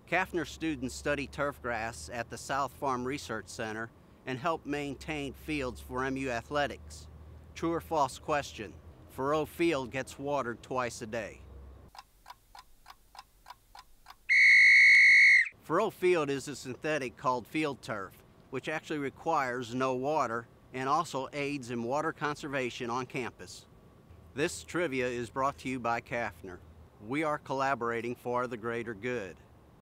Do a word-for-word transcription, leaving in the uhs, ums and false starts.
Kaffner students study turfgrass at the South Farm Research Center and help maintain fields for M U athletics. True or false question, Faroe Field gets watered twice a day. Faroe Field is a synthetic called field turf, which actually requires no water and also aids in water conservation on campus. This trivia is brought to you by Kaffner. We are collaborating for the greater good.